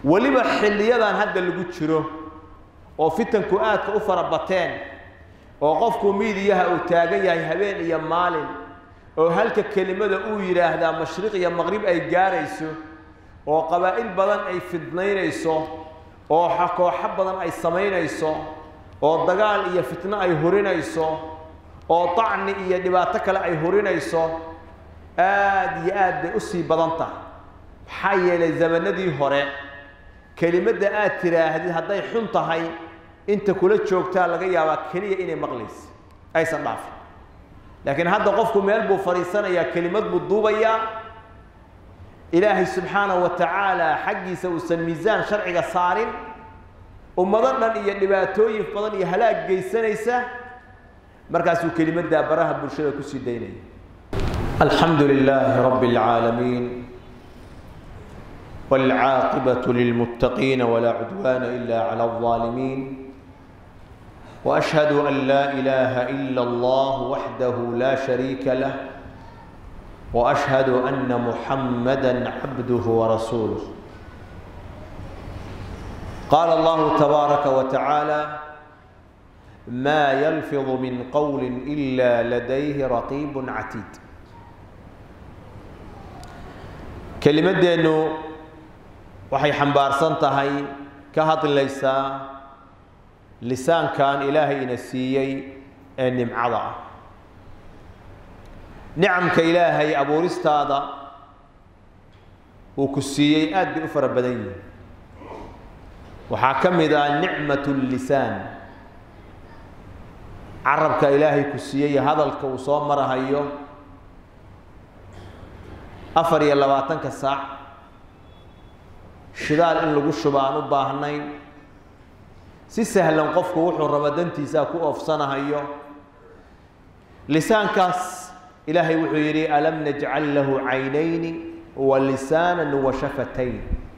waliba xilliyadan hadda lagu jiro oo fitanku aadka u farabateen oo qofku miidiyaha uu taagan yahay habeen iyo maalin oo halka kelimada uu yiraahdaa mashriq iyo maghrib ay gaarayso oo qabaa'il badan ay fidnaynayso oo kooxo badan ay samaynayso oo dagaal iyo fitna ay horinayso oo tacni iyo dhibaato kale ay horinayso aad iyo aad bay u sii badan tahay maxaa yeelay zamanadii hore kelimada aad tiraahdid hadday xun tahay inta kula joogtaa laga yaabaa kaliya inay maqlayso aysan dhaafin laakiin hadda qofku meel buu fariisanayaa kelimad buu duubayaa ilaahay subxaanahu wa tacaala xaggiisa uusan miisaan sharciga saarin ummado dhan iyo dhibaatooyin badan iyo halaag geysanaysa markaasuu kelimaddaa baraha bulshada ku sii daynaya alxamdu lilaahi rabbi alcaalamiin والعاقبة للمتقين ولا عدوان إلا على الظالمين وأشهد أن لا إله إلا الله وحده لا شريك له وأشهد أن محمدًا عبده ورسوله قال الله تبارك وتعالى ما يلفظ من قول إلا لديه رقيب عتيد كلمة أنه waxay xambaarsan tahay ka hadlaysaa lisaankan ilaahay ina siiyay ee nimcada ah nicamka ilaahay abuuristaada uu ku siiyay aad bay u fara badan yihiin waxaa ka mid ah nicmatu lisaan carabka ilaahay ku siiyay hadalka uu soo marahayo 24 saac shidaal in lagu shubaan u baahnayn si sahlan qofku wuxuu raba dantiisa ku oofsanahayo lisaankaas ilaahay wuxuu yiri alam naj'al lahu aynayn wa lisaanan wa shafatayn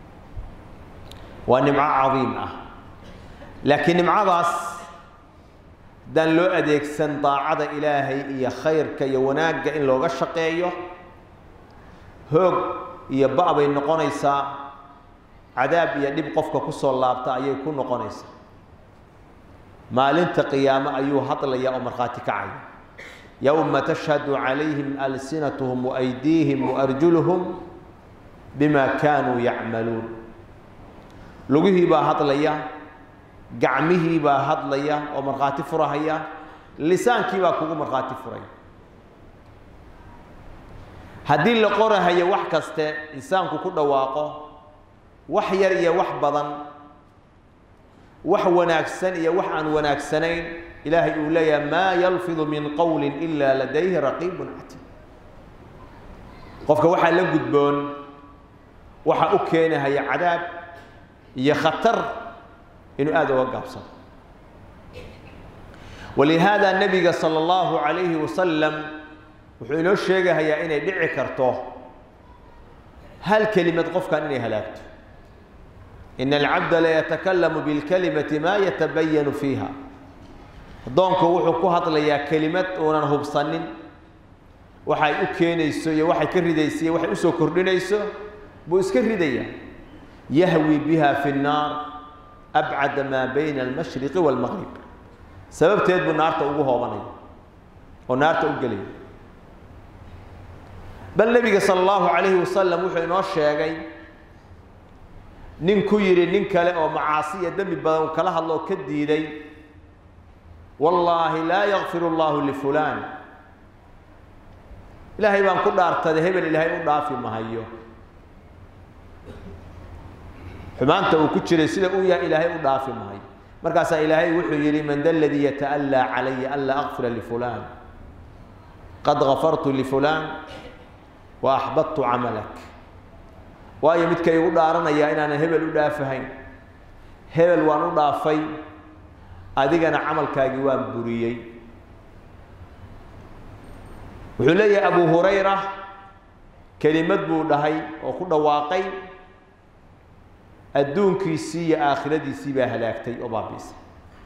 wa nim'a 'azim ah laakiin nimcadaas dan loo adeegsan daacada ilaahay iyo khayrka iyo wanaaga in looga shaqeeyo hoog iyo baabay noqonaysaa عذاب يدب قفك كسر لابتا أيه كون قنيس ما لنت قيامة أيه هطل يا أمر خاتك عين يوم تشهد عليهم ألسنتهم وأيديهم وأرجلهم بما كانوا يعملون لقيه با هطل يا قعمه با هطل يا أمر خاتف فرهيا لسان كيبا كو أمر خاتف فرهيا هدي اللي قرأ هي وحكست إنسان كل واقع wax yar iyo wax badan wax wanaagsan iyo wax aan wanaagsanayn ilaahay uu leeyahay ma yalfidu min qawlin illa ladayhi raqibun atid qofka waxa la gudboon waxa u keenaya cadaab iyo khatar inuu aad uga gaabsado ولهذا النبي صلى الله عليه وسلم wuxuu inoo sheegayaa inay dhici karto hal kelimad qofkan inay halaagto إن العبد لا يتكلم بالكلمة ما يتبين فيها دونك وحو كهدليا كلمات ونان هبصنين waxay u keenayso iyo waxay ka ridayso waxay u soo kordhinayso buu iska ridaya yahwi biha fi an-nar ab'ad ma bayna al-mashriq wal-maghrib sababteed buu naarta ugu hoobanay oo naarta u galay bal nabiga sallallahu alayhi wasallam wuxuu inoo sheegay nin ku yiri nin kale oo macaasiya dami badan kala hadlo ka diiday wallahi la yaghfiru Allah li fulan ilaahay baan ku dhaartay hebel ilaahay u dhaafi mahayo xumaanta uu ku jiray sida uu yahay ilaahay u dhaafi mahayo markaas ilaahay wuxuu yiri man dalladhi yata'alla alayya alla aghfira li fulan qad ghafartu li fulan wa ahbattu 'amalak waayo midkay ugu dhaaranaya inaan hebel u dhaafahayn hebel waan u dhaafay adigana amalkaagi waan buriyay wuxuu leeyahay Abu Hurayra kelimad buu dhahay oo ku dhawaaqay adduunkiisii iyo aakhiradiisii baa halaagtay oo baabiisay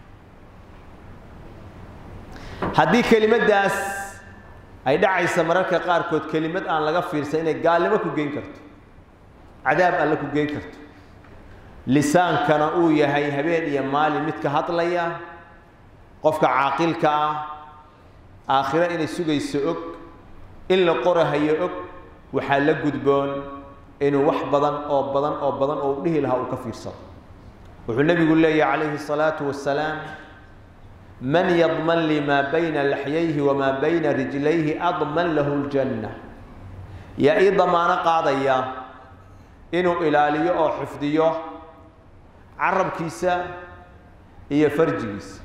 haddii kelimadaas ay dhacaysa mararka qaarkood kelimad aan laga fiirsan inay gaalnimo ku geyn karto عذاب الله كجين كرت لسانكنا أو يهي هبين يا مالي متك هطليا قفك عاقلك آخرة إن السوق يسوق إلا قرى هيئك وحال قدبون إنه وح بدن أو به لها وكفير صد والنبي يقول لي عليه الصلاة والسلام من يضمن لي ما بين لحييه وما بين رجليه أضمن له الجنة يا إيه ضمان قاضية إنه إلاليه أو حفظيه عرب كيسا هي فرج كيسا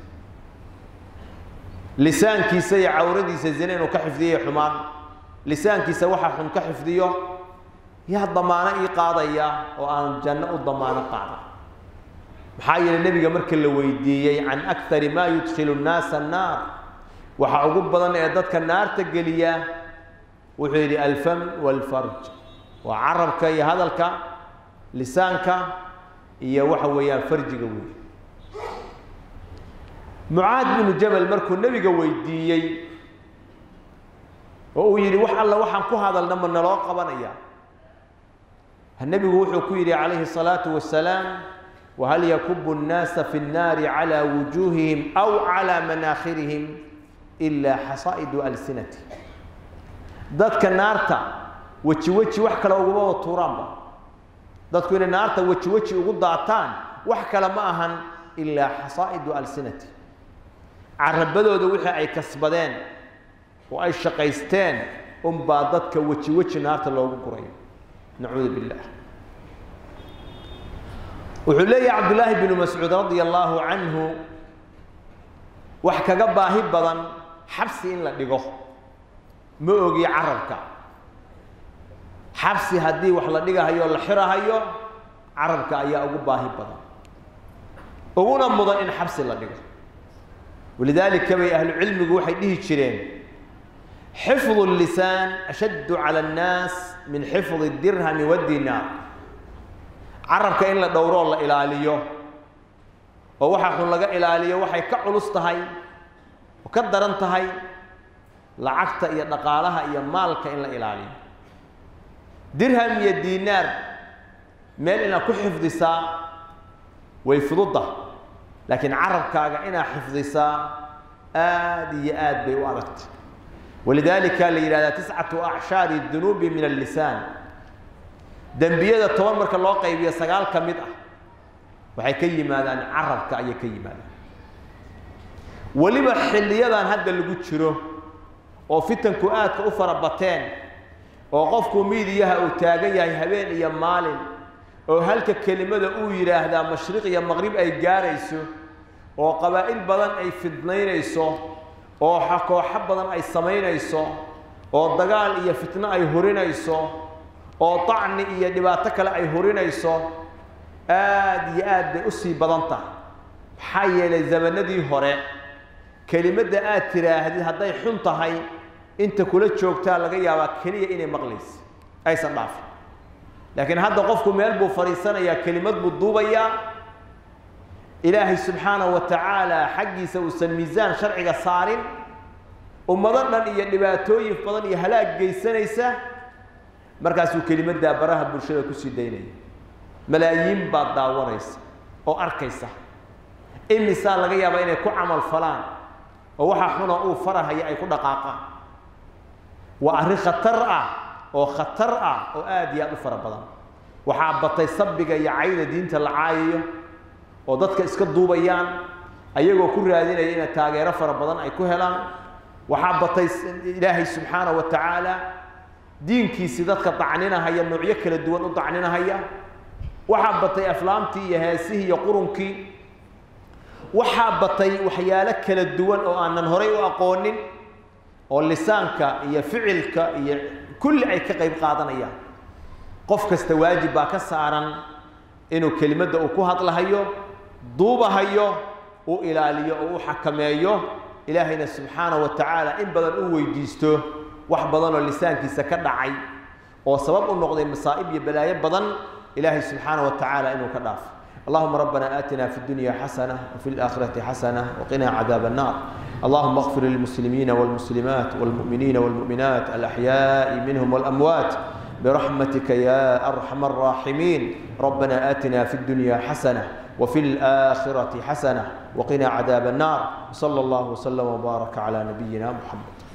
لسان كيسا يعوردي سزنين وكحفظيه حمان لسان كيسا وحا كحفظيه يا ضمان إيه قاضية وأن جنة الضمان قاضي محايل النبي مرك اللي ويديي عن أكثر ما يدخل الناس النار وحعقوب بدن إعدادك النار تقليا وحيري الفم والفرج وعربك يا هذا لسانك يا وحويا فرج قوي معاذ بن جبل مركو النبي ويديي ويري وح الله وحن كو هذا لما نلو قبنيا النبي وحو كيري عليه الصلاة والسلام وهل يكب الناس في النار على وجوههم أو على مناخرهم إلا حصائد ألسنتهم ذاتك النار وتشي وحكى لو قبوا الترامبا ذاتك النار وتشي وقضعتان وحكى لماهن إلا حصائد ألسنتهم عربدوا دوحي أي كسبدين وأي شقيستين بعضتك وتشي نار لو قرين نعوذ بالله وحلي عبد الله بن مسعود رضي الله عنه وحكى باهي بدن حبسي إن لا دقه موجي عربك حبسي هدي وحلا دقه هيو الحرة هيو عربك أيا أقول باهي بدن وقونا مضن إن حبسي لا دقه ولذلك كما أهل العلم يقول حيديه تشرين حفظ اللسان أشد على الناس من حفظ الدرهم والدينار عربك إن لا دورو الله إلاليه ووحا خن لغا إلاليه وحي كعلس تهي وكدرن تهي لعقت إيا دقالها إيا مالك إن لا إلاليه درهم يا دينار ميل إنا كحفظ سا ويفضده لكن عربك إنا حفظ سا آد بي واركت ولذلك لإلى 9 أعشار الذنوب من اللسان دنبيada 10 marka loo qaybiyo 9 kamid ah waxay ka yimaadaan carabka ay ka yimaadaan waliba xilliyadan hadda lagu jiro oo fitanku aadka u farabateen oo qofku miidiyaha uu taagan yahay habeen iyo maalin oo halka kelimada uu yiraahdaa mashriq iyo maghrib ay gaarayso oo qabaa'il badan ay fidnaynayso oo kooxo badan ay sameynayso oo dagaal iyo fitna ay horinayso oo طعن iyo dhibaato kale ay horinayso aad iyo aad bay u sii badan tahay maxaa yeelay zamanadii hore kelimada aad tiraahdid hadday xun tahay inta kula joogtaa laga yaabaa kaliya inay maqlayso aysan dhaafin laakiin hadda qofku meel buu fariisanaya kelimad buu duubaya ilaahay subxaanahu wa tacaala xaqiisa uusan miisaan sharciga saarin ummadan dhan iyo dhibaatooyin badan iyo halaag geysanaysa markaasuu kelimada baraha bulshada ku sii daynaya malaayiin baad daawanaysa oo arkaysa imisa laga yaabaa inay ku camal falaan oo waxa xuna uu farahaya ay ku dhaqaaqaan waa arrin khatar ah oo aad iyo aad u fara badan waxaa batay sabbiga iyo cayda diinta la caayayo oo dadka iska duubayaan ayagoo ku raadinaya in taageero fara badan ay ku helaan waxaa batay ilaahay subxaanahu wa tacaala diinkiisi dadka tacninahaya noocyo kala duwan u tacninahaya waxaa batay aflaamtii iyo heesihii iyo qurunkii waxaa batay waxyaalo kala duwan oo aanan horay u aqoonin oo lisaanka iyo ficilka iyo kulli ay ka qayb qaadanayaan qof kasta waajib baa ka saaran inuu kelimada uu ku hadlahayo duubahayo uu ilaaliyo oo uu xakameeyo ilaahayna subxaanahu wa tacaala in badan uu weydiisto wax badan oo lisaankiisa ka dhacay oo sabab u noqday masaa'ib iyo balaayo badan ilaahay subxaanahu wa tacaala inuu ka dhaafo اللهم ربنا آتنا في الدنيا حسنة وفي الآخرة حسنة وقنا عذاب النار اللهم اغفر للمسلمين والمسلمات والمؤمنين والمؤمنات الأحياء منهم والأموات برحمتك يا أرحم الراحمين. ربنا آتنا في الدنيا حسنة وفي الآخرة حسنة وقنا عذاب النار. صلى الله وسلم وبارك على نبينا محمد.